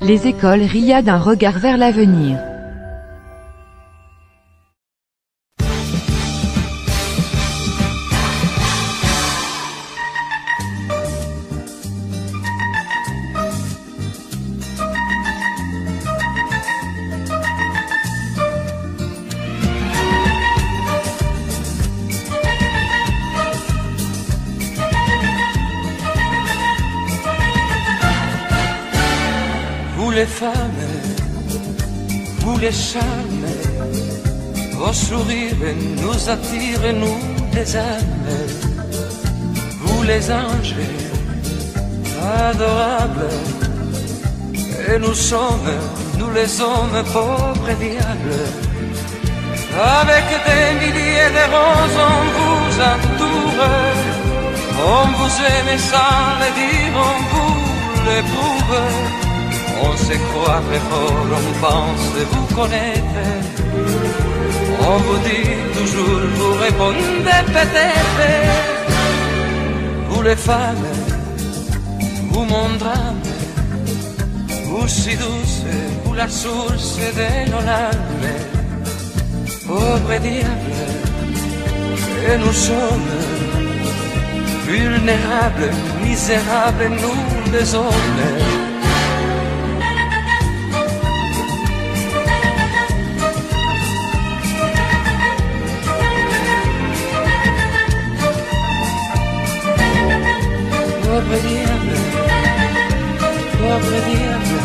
Les écoles RIA d'un regard vers l'avenir. Vous les femmes, vous les charmes, vos sourires nous attirent, nous les âmes. Vous les anges, adorables, et nous sommes, nous les hommes, pauvres diables. Avec des milliers de roses on vous entoure, on vous aime sans le dire, on vous l'éprouve. On se croit très fort, on pense vous connaître. On vous dit toujours, vous répondez peut-être. Vous les femmes, vous mon drame, vous si douce, vous la source de nos larmes. Pauvres diables, et nous sommes vulnérables, misérables, nous les hommes. Pauvre diable, pauvre diable.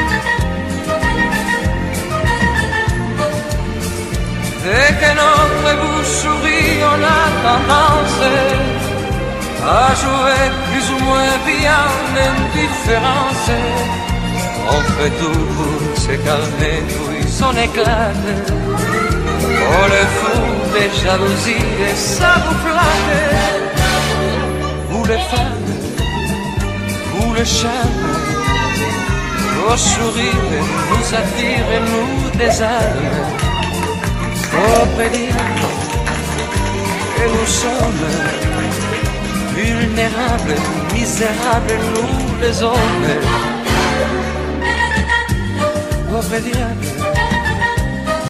Dès que notre bouche sourit, on a tendance à jouer plus ou moins bien l'indifférence. On fait tout pour se calmer, puis on éclate. Oh le fou des jalousies, et ça vous flatte. Vous les femmes, vous le charme, vos sourires nous attirent, nous désarment. Pauvres diables, et nous sommes vulnérables, misérables, nous les hommes. Pauvres diables.